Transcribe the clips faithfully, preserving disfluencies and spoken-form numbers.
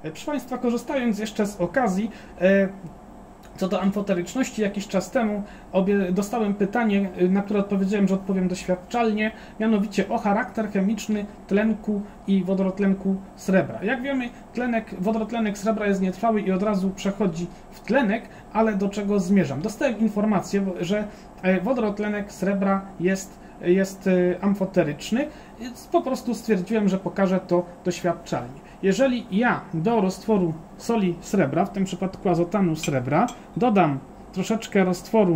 Proszę Państwa, korzystając jeszcze z okazji, co do amfoteryczności, jakiś czas temu obie, dostałem pytanie, na które odpowiedziałem, że odpowiem doświadczalnie, mianowicie o charakter chemiczny tlenku i wodorotlenku srebra. Jak wiemy, tlenek, wodorotlenek srebra jest nietrwały i od razu przechodzi w tlenek, ale do czego zmierzam? Dostałem informację, że wodorotlenek srebra jest, jest amfoteryczny, więc po prostu stwierdziłem, że pokażę to doświadczalnie. Jeżeli ja do roztworu soli srebra, w tym przypadku azotanu srebra, dodam troszeczkę roztworu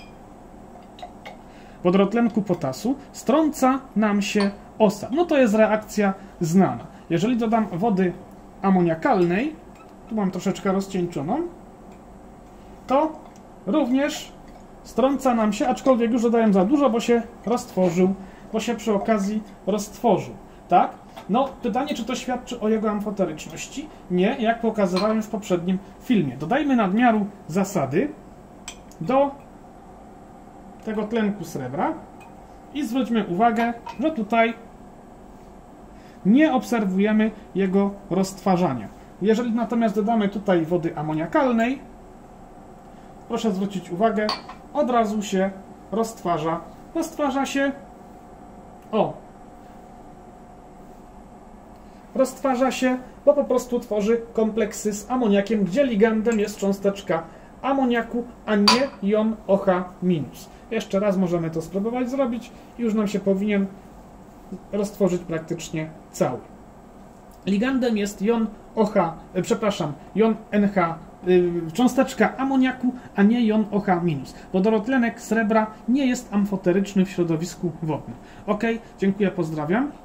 wodorotlenku potasu, strąca nam się osa. No to jest reakcja znana. Jeżeli dodam wody amoniakalnej, tu mam troszeczkę rozcieńczoną, to również strąca nam się, aczkolwiek już dodałem za dużo, bo się roztworzył, bo się przy okazji roztworzył. Tak? No, pytanie, czy to świadczy o jego amfoteryczności? Nie, jak pokazywałem w poprzednim filmie. Dodajmy nadmiaru zasady do tego tlenku srebra i zwróćmy uwagę, że tutaj nie obserwujemy jego roztwarzania. Jeżeli natomiast dodamy tutaj wody amoniakalnej, proszę zwrócić uwagę, od razu się roztwarza. Roztwarza się, o, roztwarza się, bo po prostu tworzy kompleksy z amoniakiem, gdzie ligandem jest cząsteczka amoniaku, a nie jon O H minus. Jeszcze raz możemy to spróbować zrobić i już nam się powinien roztworzyć praktycznie cały. Ligandem jest jon O H, przepraszam, jon N H, cząsteczka amoniaku, a nie jon O H minus. Wodorotlenek srebra nie jest amfoteryczny w środowisku wodnym. Ok, dziękuję, pozdrawiam.